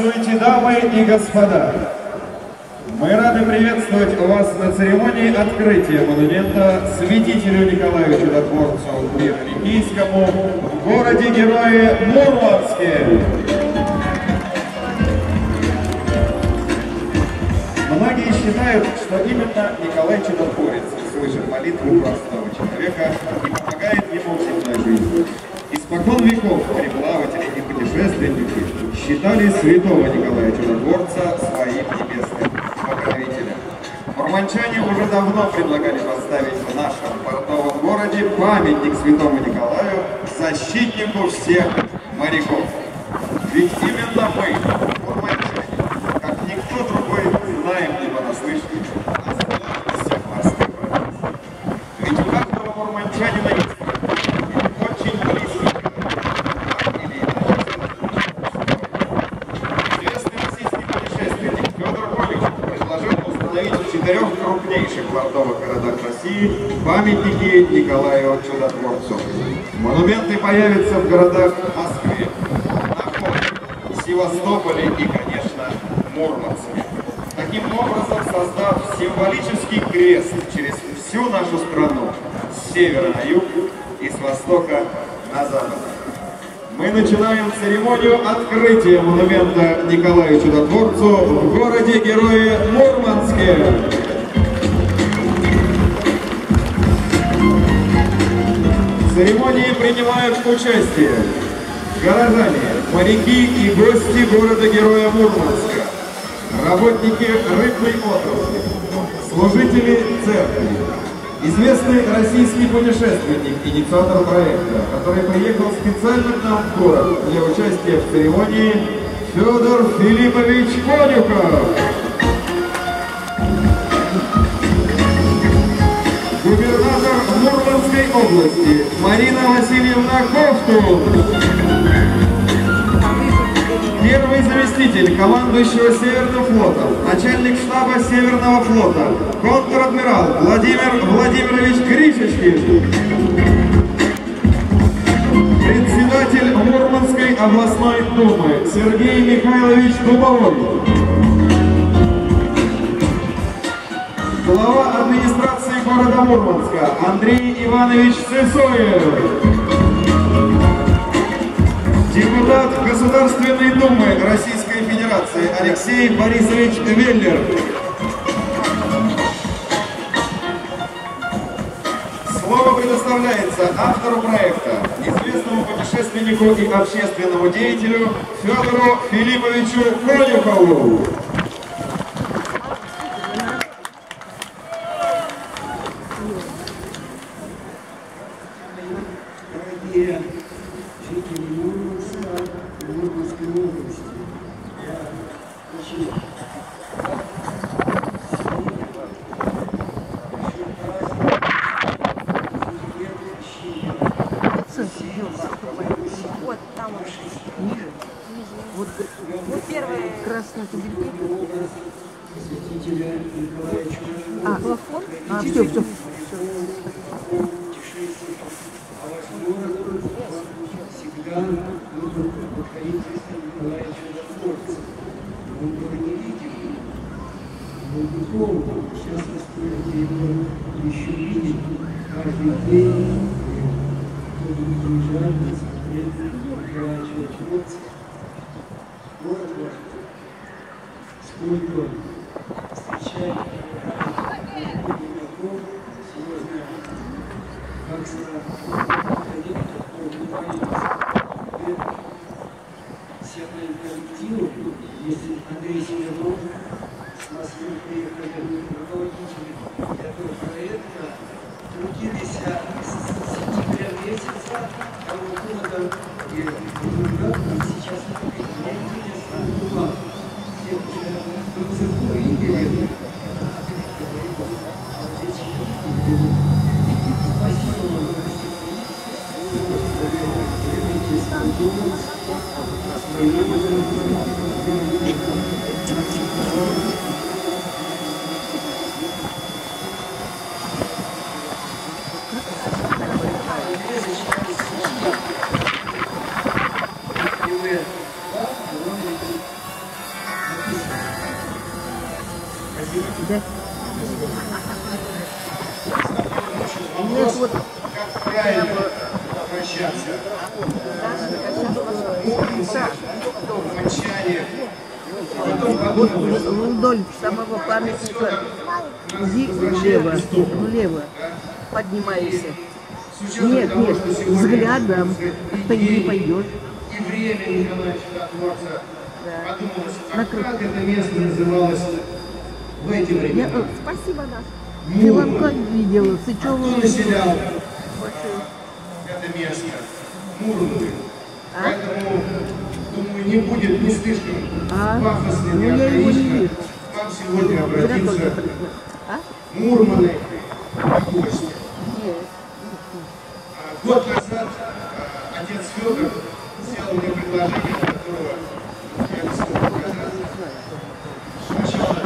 Здравствуйте, дамы и господа! Мы рады приветствовать вас на церемонии открытия монумента святителю Николаю Чудотворцу Великийскому в городе-герое Мурманске. Многие считают, что именно Николай Чудотворец слышит молитву простого человека и помогает ему в земной жизни. Испокон веков мореплаватели и путешественники считали святого Николая Чудотворца своим небесным покровителем. Мурманчане уже давно предлагали поставить в нашем портовом городе памятник святому Николаю, защитнику всех моряков. Ведь именно мы, мурманчане, как никто другой, знаем не понаслышке о славности морской профессии. Ведь у каждого мурманчанина есть очень близкий или известный российский путешественник Федор Колюхов предложил установить в 4 крупнейших портовых городах России памятники Николаю Чудотворцу. Монументы появятся в городах Москве, Находке, Севастополе и, конечно, Мурманске. Таким образом, создав символический крест через всю нашу страну, с севера на юг и с востока на запад. Мы начинаем церемонию открытия монумента Николаю Чудотворцу в городе-герое Мурманске. В церемонии принимают участие горожане, моряки и гости города-героя Мурманска, работники рыбной отрасли, служители церкви, известный российский путешественник, инициатор проекта, который приехал специально к нам в город для участия в церемонии, Федор Филиппович Конюхов. Губернатор Мурманской области Марина Васильевна Ковтун. Первый заместитель командующего Северным флотом, начальник штаба Северного флота, контр-адмирал Владимир Владимирович Гришечкин. Председатель Мурманской областной думы Сергей Михайлович Дубовой. Глава администрации города Мурманска Андрей Иванович Сысоев. Депутат Государственной Думы Российской Федерации Алексей Борисович Веллер. Слово предоставляется автору проекта, известному путешественнику и общественному деятелю Федору Филипповичу Конюхову. Дорогие жители Мурманска и Мурманской области, я очень вот там ниже. Вот первый красный тубильник. святителя Николая Чудотворца. Плафон? Все. Всегда нужно подходить к Николая Чудотворца. Он был невидимый, был духовным. Сейчас вы сможете его еще видеть каждый день. Кто будет приезжать, смотреть Николая Чудотворца. Город ваш, сколько встречает игроков, серьезно, как ходить, всем моим коллективам, если Андрей Семенов, с Москвы приехали руководители этого проекта, трудились с сентября месяца, года, и сейчас я интересно вам, всем процедуры видели. Спасибо вам. вопрос, как правильно обращаться. Молчание. Вот вдоль самого памятника влево поднимаешься. Нет, взглядом ты не пойдешь. И время Николая Чудотворца подумалось, а как это место называлось в эти времена? Спасибо, да. Ты вам как видела? Кто населял это место? Мурманы. Поэтому, думаю, не будет не слишком пафосно, не архаично вам сегодня обратиться Мурманы и гости. Год назад отец Федор сделал мне предложение, которого я не смог отказаться. Сначала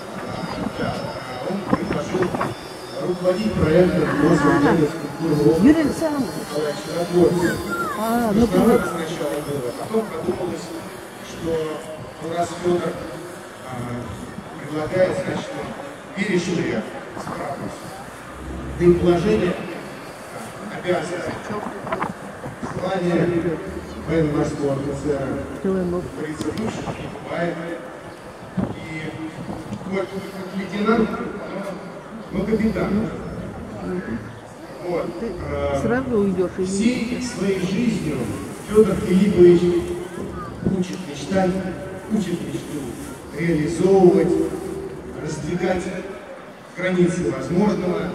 он предложил руководить проектом «Государственной скульптуры Юрий Александрович. Николая Чудотворца». Сначала было, потом подумалось, что раз Федор предлагает, значит, он веришь, что я справлюсь. Да и положение обязано. Звание военно-морского офицера, говорится, лучше не бывает. И вот лейтенант, но капитан. Вот. Сразу уйдешь и Всей своей жизнью Федор Филиппович учит мечтать, учит мечту реализовывать, раздвигать границы возможного.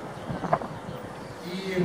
И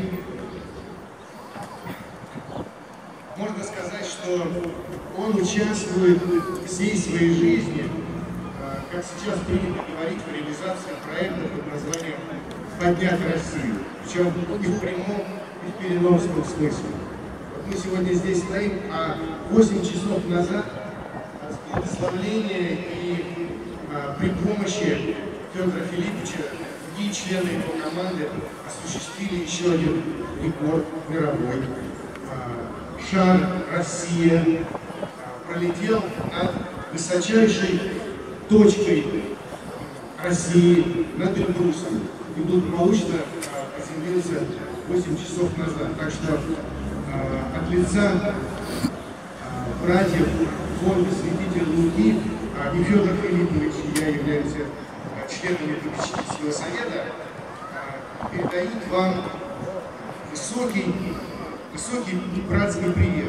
можно сказать, что он участвует всей своей жизни, как сейчас принято говорить, в реализации проекта под названием «Поднять Россию». Причем и в прямом, и в переносном смысле. Вот мы сегодня здесь стоим, а 8 часов назад от благословления и при помощи Федора Филипповича другие члены его команды осуществили еще один рекорд мировой. Шар «Россия» пролетел над высочайшей точкой России, над Эльбрусом. И благополучно приземлился 8 часов назад. Так что от лица братьев фонда святителя Луки и Федор Филиппович, и я являюсь членами попечительского совета, передают вам высокий братский привет.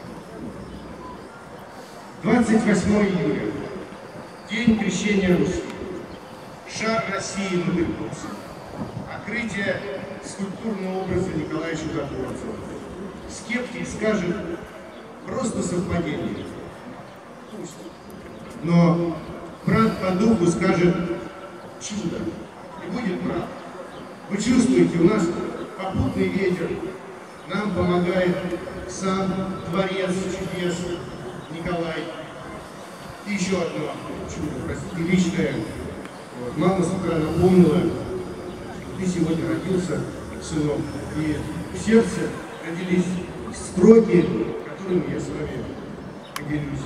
28 июля, день крещения Руси, шар России над Эльбрусом, открытие скульптурного образа Николая Чудотворца. Скептик скажет, просто совпадение. Пусть. Но брат по духу скажет чудо. И будет прав. Вы чувствуете, у нас попутный ветер. Нам помогает сам Творец чудес Николай. И еще одно чудо, простите, личное. Вот. Мама с утра напомнила, ты сегодня родился, сынок, и в сердце родились строки, которыми я с вами поделюсь.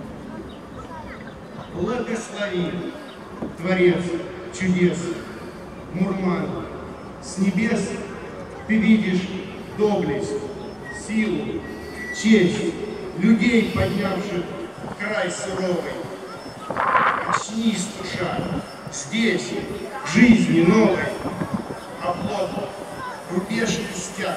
Благослови, Творец чудес, Мурман, с небес ты видишь доблесть, силу, честь людей, поднявших край суровый. Очнись, душа, здесь, в жизни новой, оплот, рубеж и стяг.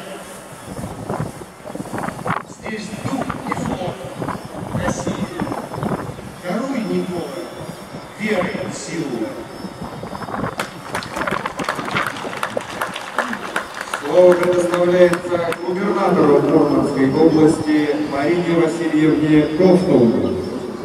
Здесь дух и флот России. Даруй, Никола, веры и силу. Слово предоставляется губернатору Мурманской области Марине Васильевне Ковтову.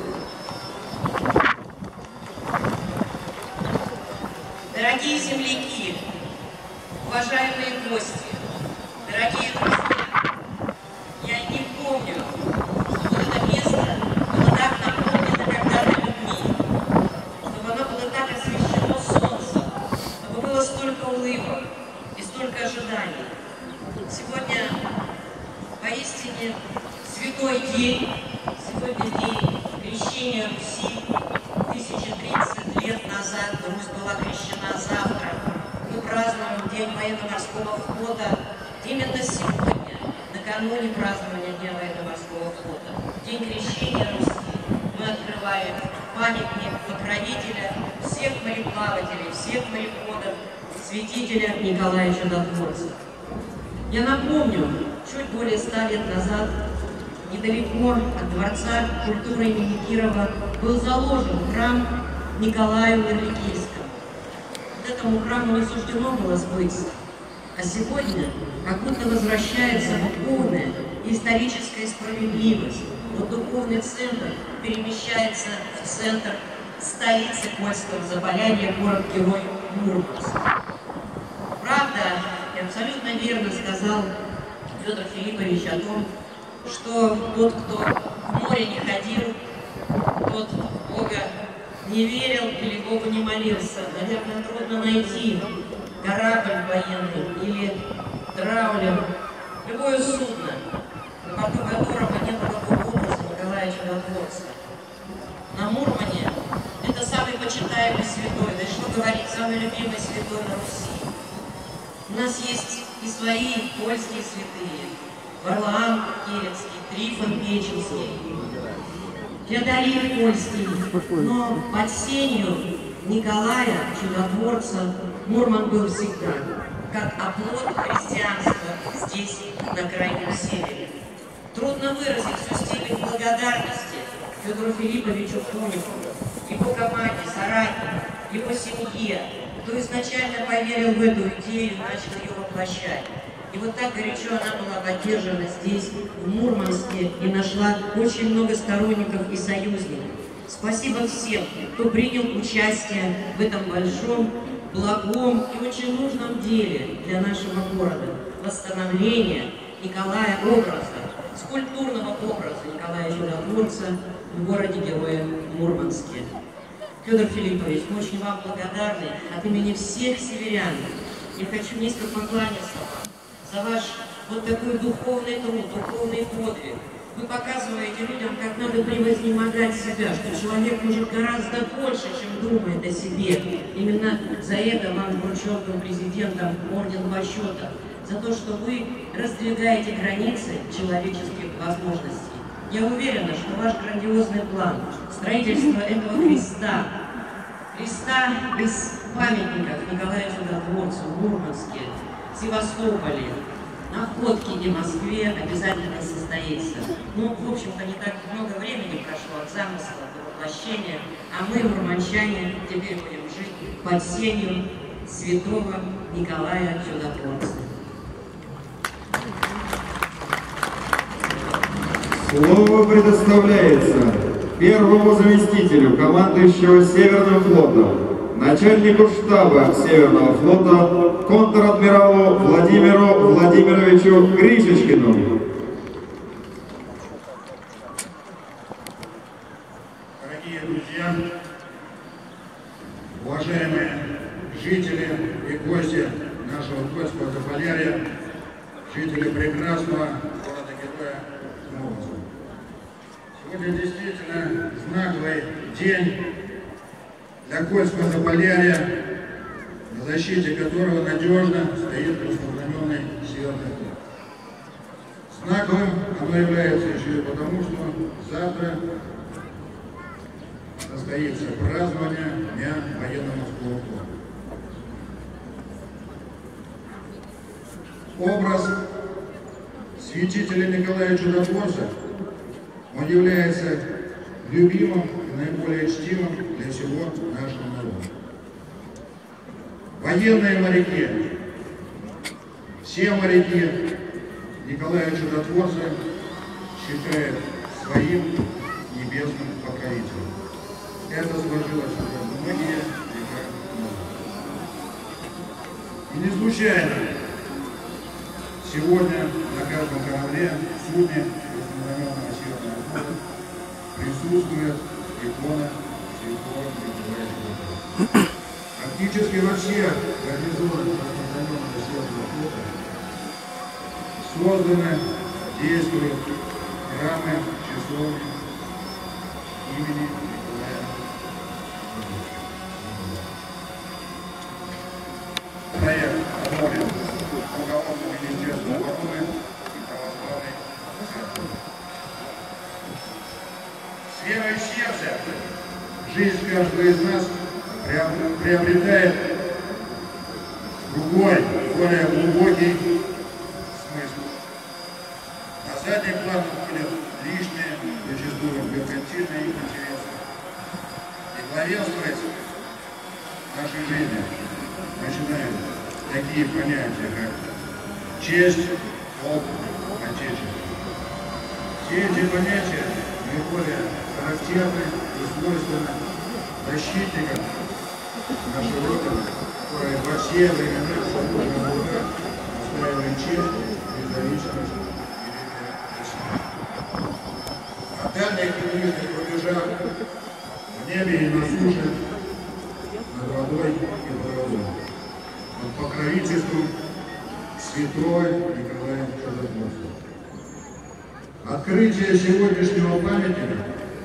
Дорогие земляки, уважаемые гости, дорогие друзья, я не помню, чтобы это место было так наполнено когда-то людьми, чтобы оно было так освещено солнцем, чтобы было столько улыбок и столько ожиданий. Сегодня поистине святой день, сегодня день крещения Руси. 1030 лет назад Русь была крещена, завтра мы празднуем День военно-морского флота именно сегодня, накануне празднования Дня военно-морского флота, День крещения Руси, мы открываем памятник покровителя всех мореплавателей, всех мореходов, святителя Николая Чудотворца. Я напомню, чуть более 100 лет назад, недалеко от Дворца культуры имени Кирова, был заложен храм Николаю Мерликийскому. Вот этому храму не суждено было сбыться. А сегодня как будто возвращается духовная и историческая справедливость. Вот духовный центр перемещается в центр столицы Кольского Заполярья, город-герой Мурманск. Правда, и абсолютно верно сказал Федор Филиппович о том, что тот, кто в море не ходил, тот в Бога не верил или Богу не молился. Наверное, трудно найти корабль военный или траулер, любое судно, на борту которого не было бы образа Николая Чудотворца. На Мурмане это самый почитаемый святой, да и что говорить, самый любимый святой на Руси. У нас есть и свои польские святые: Варлаам Киевский, Трифон Печенский, Феодорий Польский, но под сенью Николая Чудотворца Мурман был всегда, как оплот христианства здесь, на Крайнем Севере. Трудно выразить всю степень благодарности Федору Филипповичу Коникову, его команде, соратникам, его семье, кто изначально поверил в эту идею и начал ее воплощать. И вот так горячо она была поддержана здесь, в Мурманске, и нашла очень много сторонников и союзников. Спасибо всем, кто принял участие в этом большом, благом и очень нужном деле для нашего города. Восстановление Николая образа, скульптурного образа Николая Чудотворца в городе-герое Мурманске. Федор Филиппович, мы очень вам благодарны от имени всех северян. Я хочу низко покланяться вам за ваш вот такой духовный труд, духовный подвиг. Вы показываете людям, как надо превознемогать себя, что человек может гораздо больше, чем думает о себе. Именно за это вам вручен президентом орден почета, за то, что вы раздвигаете границы человеческих возможностей. Я уверена, что ваш грандиозный план строительства этого Христа из памятников Николая Чудотворца в Мурманске, Севастополе, Находке и Москве обязательно состоится. Ну, в общем-то, не так много времени прошло от замысла до воплощения, а мы, мурманчане, теперь будем жить под сенью святого Николая Чудотворца. Слово предоставляется первому заместителю командующего Северным флотом, начальнику штаба Северного флота, контр-адмиралу Владимиру Владимировичу Гришечкину. Дорогие друзья, уважаемые жители и гости нашего Кольского Заполярья, жители прекрасного города-героя Мурманска. Сегодня действительно знаковый день для Кольского Заполярья, на защите которого надежно стоит краснознаменный Северный флот. Знаковым оно является еще и потому, что завтра состоится празднование Дня военно-морского флота. Образ святителя Николая Чудотворца, он является любимым и наиболее чтимым для всего нашего народа. Военные моряки, все моряки Николая Чудотворца считают своим небесным покровителем. Это сложилось уже многие века назад. И не случайно сегодня на каждом корабле, судне краснознаменного Северного флота присутствует икона святого Николая Чудотворца. Практически во всех гарнизонах краснознаменного Северного флота созданы, действуют храмы, часовни имени Николая Чудотворца. каждого из нас приобретает другой, более глубокий смысл. На задний план уходят лишние, зачастую меркантильные интересы. И главенствовать в нашей жизни начинают такие понятия, как честь, долг, отечество. Все эти понятия наиболее характерны и свойственны защитникам нашей Родины, которые во все времена свободного труда отстаивали честь, независимость и России. На дальних и ближних рубежах, в небе и на суше, над водой и под водой, под покровительством святой Николая Чудотворца. Открытие сегодняшнего памятника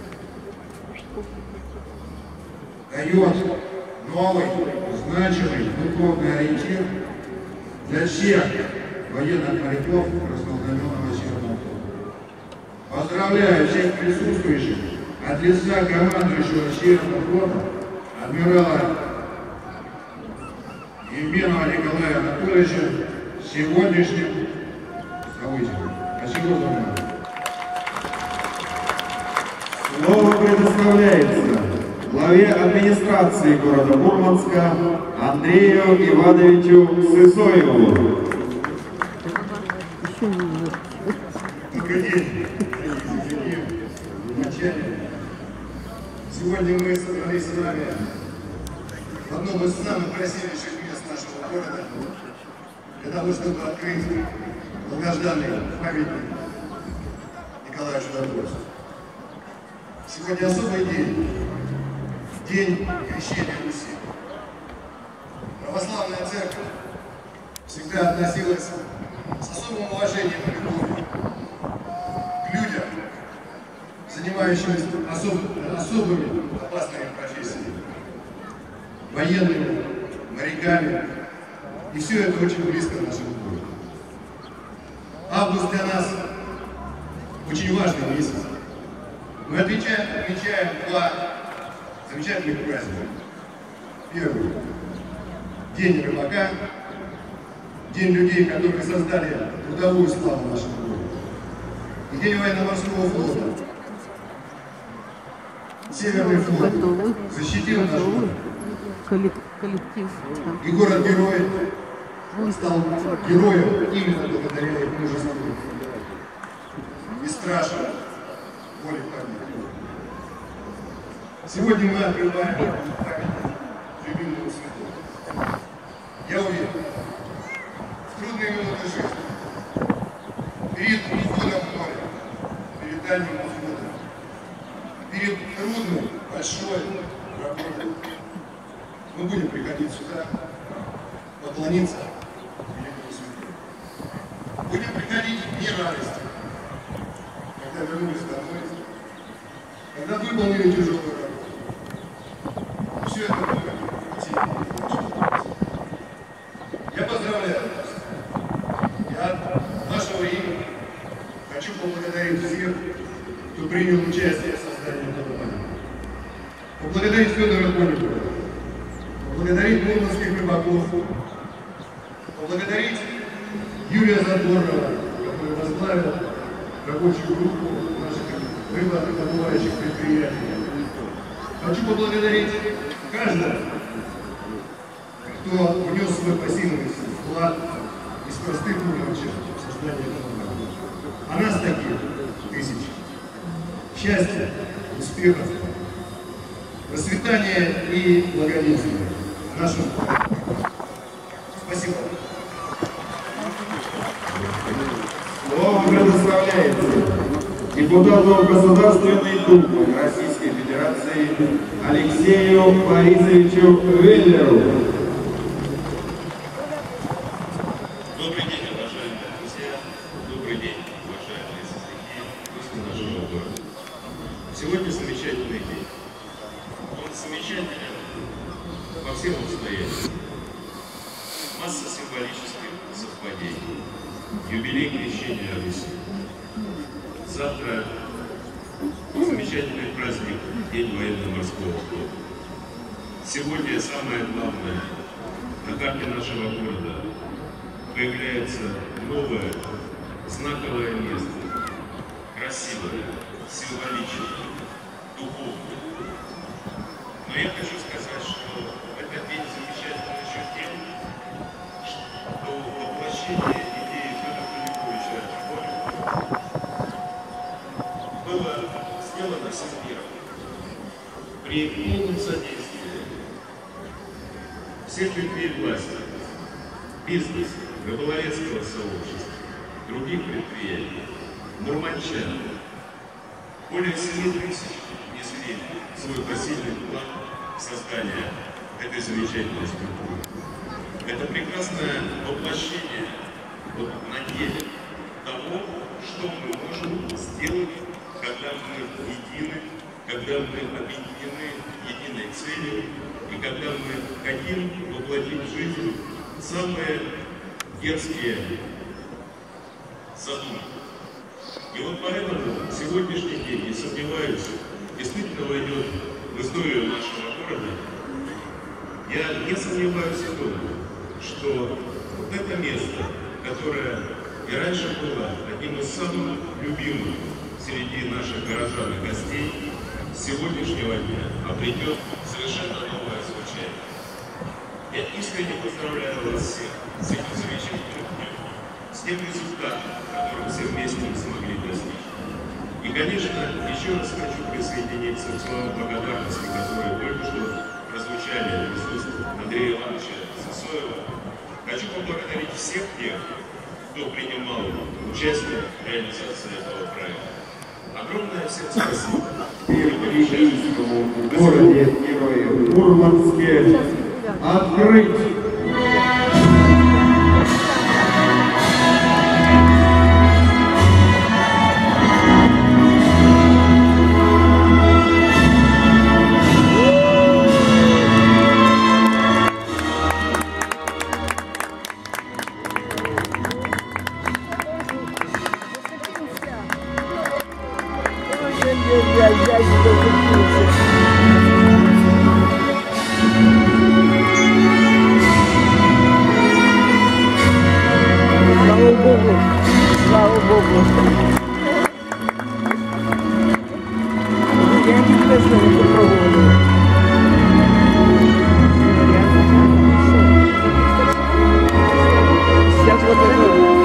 дает новый, значимый духовный ориентир для всех военных моряков Краснознаменного Северного флота. Поздравляю всех присутствующих от лица командующего Северного флота адмирала Евменова Николая Анатольевича с сегодняшним событием. Спасибо за внимание. Слово предоставляется главе администрации города Мурманска Андрею Ивановичу Сысоеву. Добрый день, начальник. Сегодня мы собрались с вами в одном из самых красивейших мест нашего города для того, чтобы открыть долгожданный памятник Николаю Чудотворцу. Сегодня особый день, день крещения Руси. Православная церковь всегда относилась с особым уважением и любовью к людям, занимающимся особыми опасными профессиями, военными, моряками, и все это очень близко к нашему городу. Август для нас очень важный месяц. Мы отмечаем два замечательных праздника. Первый – День рыбака, День людей, которые создали трудовую славу нашего города. И День военно-морского флота. Северный флот защитил наш город. Коллектив. И город-герой стал героем именно благодаря их мужеству и страшно воли памяти. Сегодня мы открываем памятник любимому святому. Я уверен, в трудные минуты жизни, перед уходом в море, перед дальним уходом, перед трудной, большой работой, мы будем приходить сюда, поклониться великому святому. Будем приходить не радости, когда вернулись домой, когда выполнили тяжелую работу. Все это будет я поздравляю вас. Я от нашего имени хочу поблагодарить всех, кто принял участие в создании этого памятника. Поблагодарить Федора Конюхова, поблагодарить мурманских рыбаков, поблагодарить Юрия Задорнова, который возглавил рабочую группу наших рыбодобывающих предприятий. Хочу поблагодарить каждого, кто внес свой пассивный вклад из простых мелочей в создание этого города. А нас таких тысячи. Счастья, успехов, процветания и благоденствия нашим. Спасибо. Слово предоставляется депутату Государственной Думы Российской Федерации Алексею Борисовичу Веллеру. Добрый день, уважаемые друзья. Добрый день, уважаемые земляки, гости нашего города. Сегодня замечательный день. Он замечателен по всем обстоятельствам. Масса символических совпадений. Юбилей крещения Руси. Завтра замечательный праздник, День военно-морского флота. Сегодня самое главное, на карте нашего города появляется новое знаковое место, красивое, символичное, духовное. Но я хочу сказать, что этот день замечательный еще тем, что воплощение идеи Федора Филипповича было сделано всем миром при полном содействии всех ветвей власти, бизнеса, рыболовецкого сообщества, других предприятий, мурманчан. Более 7 тысяч внесли свой посильный вклад в создание этой замечательной структуры. Это прекрасное воплощение вот на деле того, что мы можем сделать, когда мы едины, когда мы объединены единой целью и когда мы хотим воплотить в жизнь самые дерзкие задумки. И вот поэтому сегодняшний день, не сомневаюсь, действительно войдет в историю нашего города. Я не сомневаюсь в том, что вот это место, которое и раньше было одним из самых любимых среди наших горожан и гостей, с сегодняшнего дня обретет совершенно новое звучание. Я искренне поздравляю вас всех с этим замечательным днем, с тем результатом, который все вместе мы смогли достичь. И, конечно, еще раз хочу присоединиться к словам благодарности, которые только что прозвучали в присутствии Андрея Ивановича Сысоева. Хочу поблагодарить всех тех, кто принимал участие в реализации этого проекта. Огромное всем спасибо. В городе-герое Мурманске открыть. Слава Богу. Я не хочу это проводить. Сейчас вот это.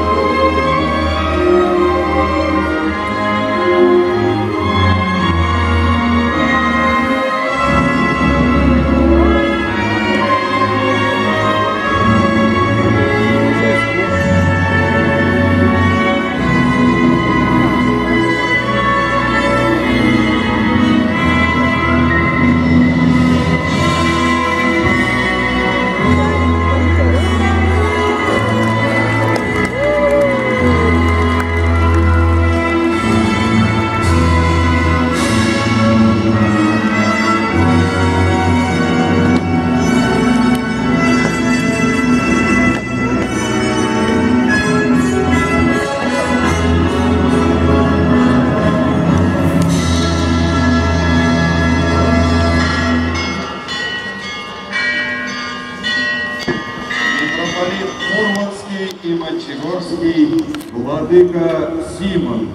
Мурманский и Мончегорский владыка Симон.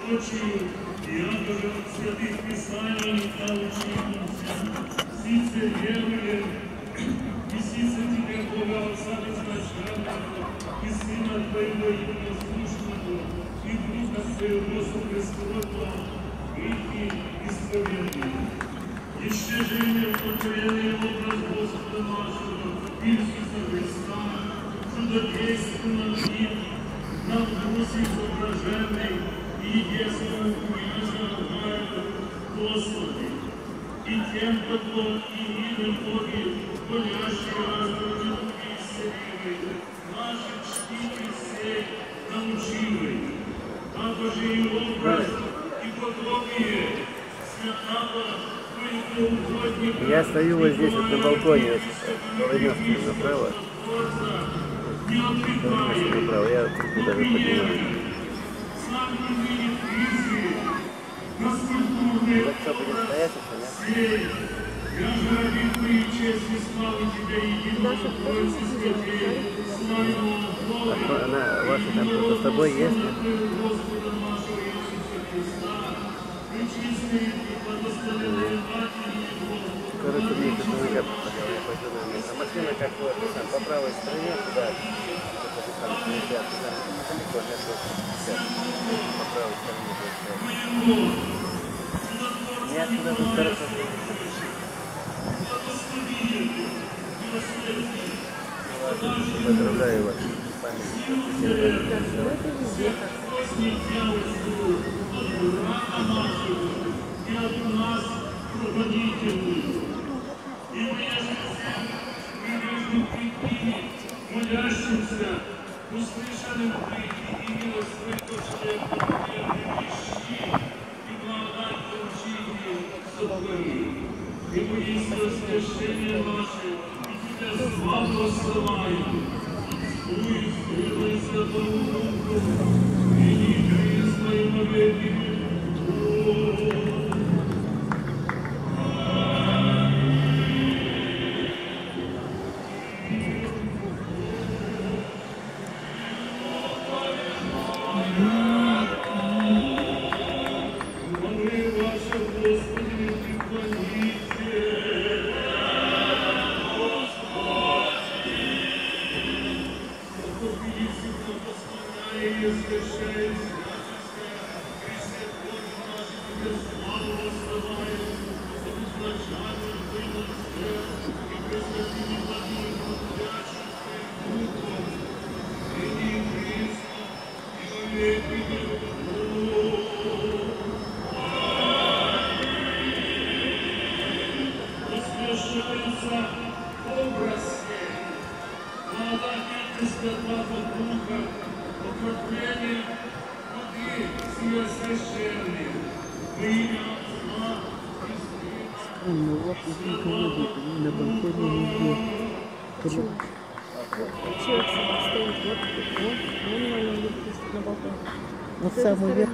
Отче, я тоже от святых Писаний научился. Сице веруем, и сице тебе, Бога Отца Безначального, и Сына Твоего Единосущного, и Духа Твоего Сопрестольного, грехи исповедуем. Еще же имя повторенный образ Господа нашего, Иисуса Христа, чудодейственно им, нам дуси изображенный, и единственным княжем Господи, и тем, кто и миром Боги, болящие раздорожен веселивый, наши чтите сей научивый, а Божий образ и подобие святого твоего угодника. Я стою вот здесь вот на балконе, Володинский направо. Володинский направо, я церкву даже поднимаю. Так что будет стоять еще, нет? Я же ради твоей чести славы тебя единого Троицы Святей, славу Бога, Она, ваша там кто-то с тобой есть, нет? Господа нашего Иисуса Христа, пречистые и благословенные Матери Его. Короче, мне что-то нельзя поставил, я пойду на место. А машина как вот, там, по правой стороне, туда, там, нельзя, туда, далеко, нет, по правой стороне. Нет, туда тут хорошо. Поздравляю вас с молящимся, услышанным прийти и милость Твоих и благодать получите сотвори. И есть воскрешение наше, и Тебя славу славаем. Дуй, Сына и Святому Духу, и не Христа и во веки. на балконе везде. Человек стоит вот, на балконе. Вот самый верх.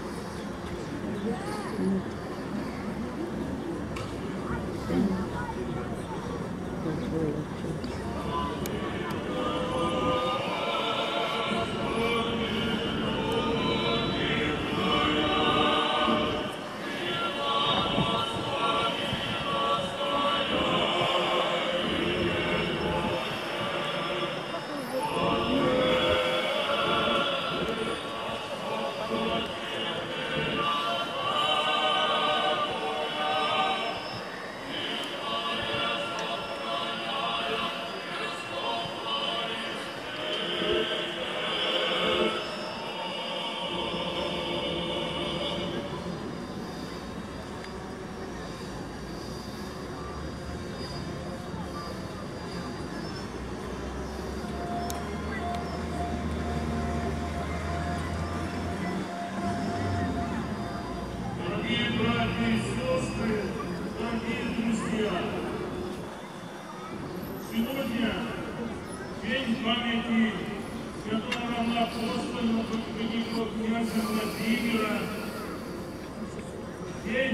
Сегодня день памяти святого апостола великого князя Владимира, день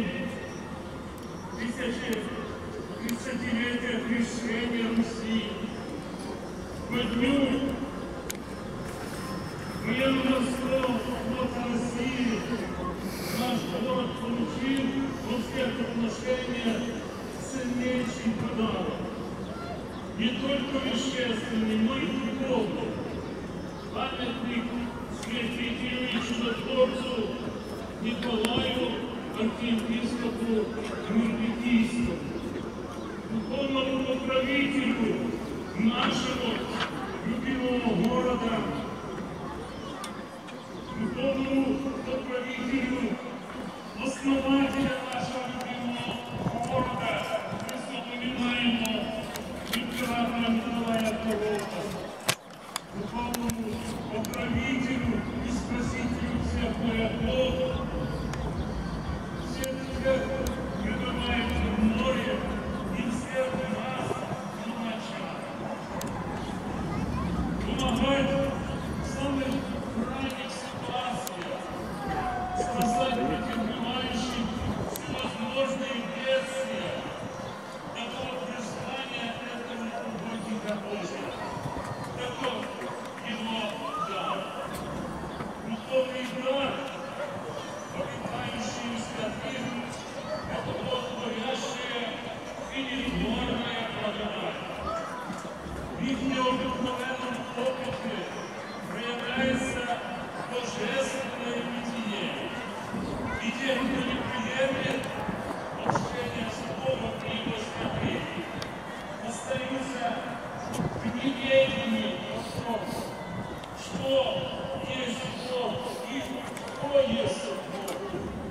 1030-летия крещения Руси. По дню Военно-морского флота России наш город получил во всех отношениях ценнейший подарок. Не только вещественный, но и духовный. Памятник святителю и чудотворцу Николаю, архиепископу Миргитийскому, духовному покровителю нашего любимого города, духовному покровителю основателя нашего любимого города, высокопоминаемого императора Николая II, духовному покровителю и спасителю всех моряков, всех пребывающих в море и всех нас, юношей. Помогать в самых крайних ситуациях, спасать претерпевающих всевозможные бедствия. Такого призвания этого угодника Божия. Таков его дар. Духовный дар, обитающий в святых, это Боготворящая и нетворная благодать. В их необыкновенном опыте проявляется божественное бытие. И те, кто не приемлет общение с Богом и Его святых, остаются в неведении о том, что есть Бог и кто есть Бог.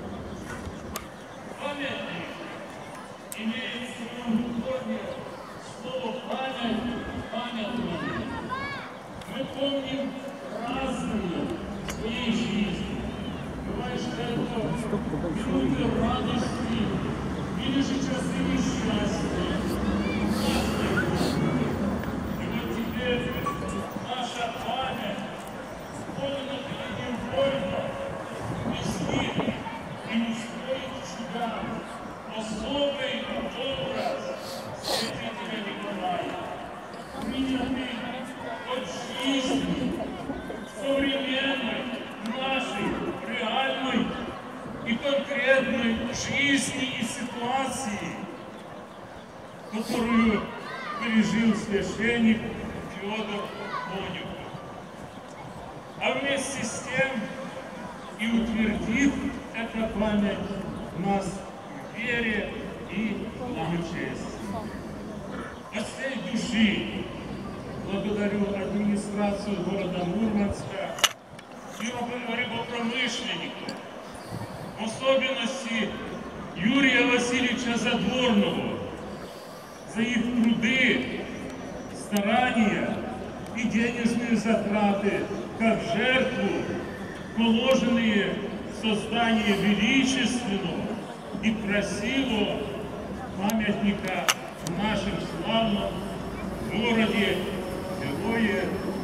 Памятник имеет в своем корне слово «память», «памятные». Мы помним разные в своей жизни. Бывает, что это минуты радости или же часы несчастья. Разные. И вот теперь наша память склонена перед ним вольно, вместит и устроит себя особый образ святителя Николая, принятый от жизни, современной, нашей, реальной и конкретной жизни и ситуации, которую пережил священник Федор Конюхов. А вместе с тем и утвердит эта память нас в вере и благочестии. От всей души благодарю администрацию города Мурманска и рыбопромышленников, в особенности Юрия Васильевича Задворного, за их труды, старания и денежные затраты, как жертву, положенные в создание величественного и красивого памятника в нашем славном городе Герое.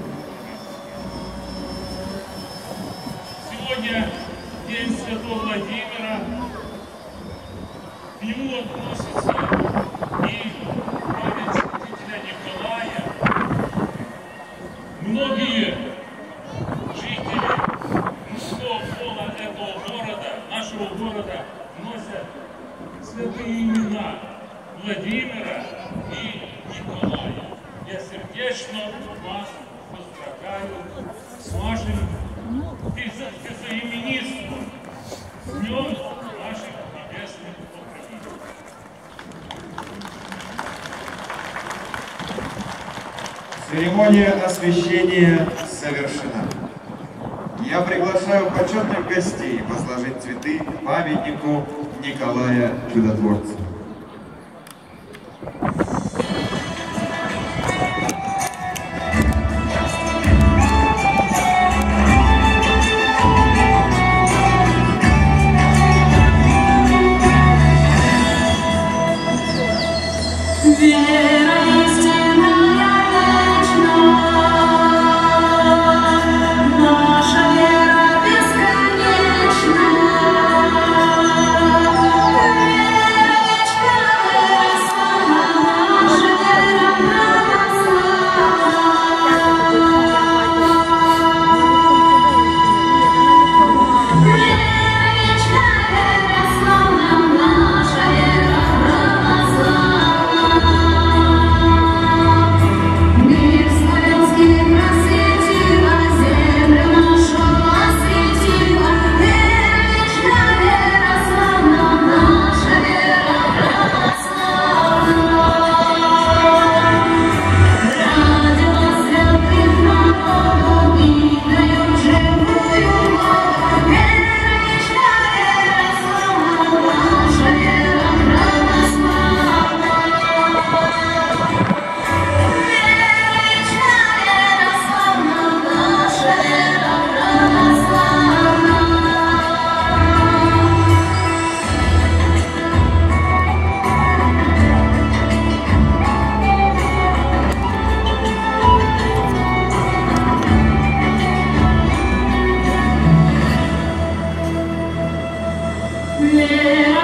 Сегодня День Святого Владимира. К нему относится и память святителя Николая. Многие жители мужского пола этого города, нашего города, носят святые имена Владимира и Николая. Я сердечно вас поздравляю с вашим именинством, с днем наших небесных покровителей. Церемония освящения завершена. Я приглашаю почетных гостей возложить цветы к памятнику Николая Чудотворца. Вечная, Сердце